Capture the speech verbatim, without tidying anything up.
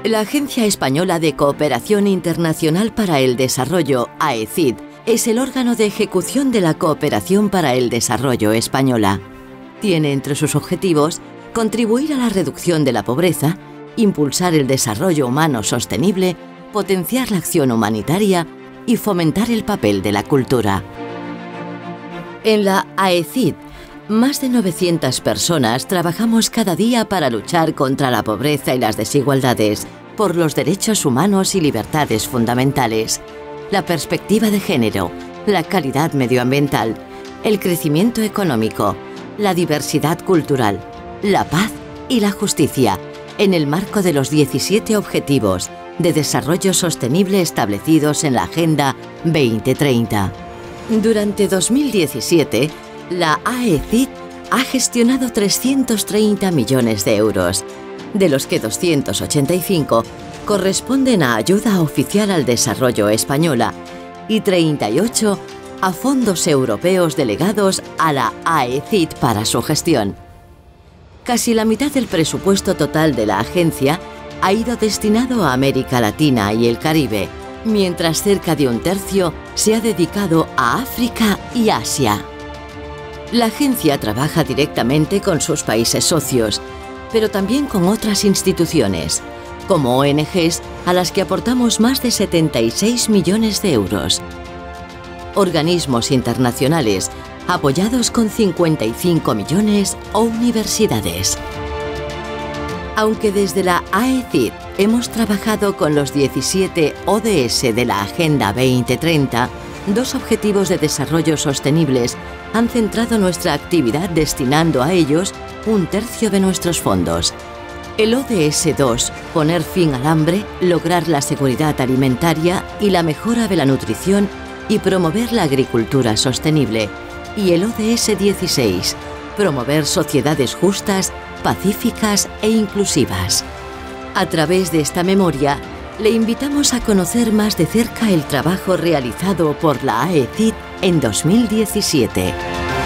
La Agencia Española de Cooperación Internacional para el Desarrollo, A E C I D, es el órgano de ejecución de la cooperación para el desarrollo española. Tiene entre sus objetivos contribuir a la reducción de la pobreza, impulsar el desarrollo humano sostenible, potenciar la acción humanitaria y fomentar el papel de la cultura. En la A E C I D, más de novecientas personas trabajamos cada día para luchar contra la pobreza y las desigualdades, por los derechos humanos y libertades fundamentales, la perspectiva de género, la calidad medioambiental, el crecimiento económico, la diversidad cultural, la paz y la justicia, en el marco de los diecisiete Objetivos de Desarrollo Sostenible establecidos en la Agenda veinte treinta. Durante dos mil diecisiete, la A E C I D ha gestionado trescientos treinta millones de euros, de los que doscientos ochenta y cinco corresponden a ayuda oficial al desarrollo española y treinta y ocho a fondos europeos delegados a la A E C I D para su gestión. Casi la mitad del presupuesto total de la agencia ha ido destinado a América Latina y el Caribe, mientras cerca de un tercio se ha dedicado a África y Asia. La agencia trabaja directamente con sus países socios, pero también con otras instituciones, como O N Ges a las que aportamos más de setenta y seis millones de euros. Organismos internacionales apoyados con cincuenta y cinco millones o universidades. Aunque desde la A E C I D hemos trabajado con los diecisiete O D S de la Agenda veinte treinta, dos objetivos de desarrollo sostenibles han centrado nuestra actividad destinando a ellos un tercio de nuestros fondos. El O D S dos, poner fin al hambre, lograr la seguridad alimentaria y la mejora de la nutrición y promover la agricultura sostenible. Y el O D S dieciséis, promover sociedades justas, pacíficas e inclusivas. A través de esta memoria, le invitamos a conocer más de cerca el trabajo realizado por la A E C I D en dos mil diecisiete.